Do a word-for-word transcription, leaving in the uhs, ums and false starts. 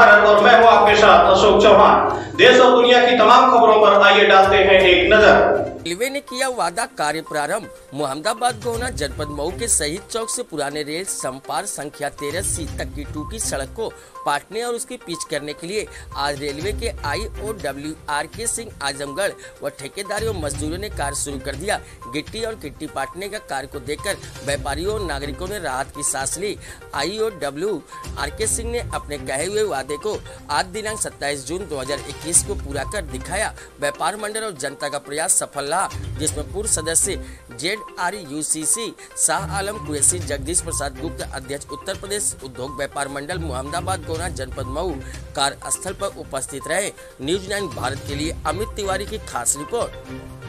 भारत और मैं हूं आपके साथ अशोक चौहान। देश और दुनिया की तमाम खबरों पर आइए डालते हैं एक नजर। रेलवे ने किया वादा कार्य प्रारंभ। मोहम्मदाबाद गोहना जनपद मऊ के शहीद चौक से पुराने रेल संपार संख्या तेरह सी तक की टूटी सड़क को पाटने और उसकी पिच करने के लिए आज रेलवे के आई ओ डब्ल्यू आर के सिंह आजमगढ़ व ठेकेदारी और मजदूरों ने कार्य शुरू कर दिया। गिट्टी और गिट्टी पाटने का कार्य को देखकर व्यापारियों और नागरिकों ने राहत की सांस ली। आई ओ डब्ल्यू आर के सिंह ने अपने कहे हुए वादे को आज दिनांक सत्ताईस जून दो हजार इक्कीस को पूरा कर दिखाया। व्यापार मंडल और जनता का प्रयास सफल रहा, जिसमें पूर्व सदस्य Z R U C C Shah Alam Qureshi, Jagdish Prasad Gupta अध्यक्ष उत्तर प्रदेश उद्योग व्यापार मंडल मोहम्मदाबाद गोहना जनपद मऊ कार्यस्थल पर उपस्थित रहे। न्यूज नाइन भारत के लिए अमित तिवारी की खास रिपोर्ट।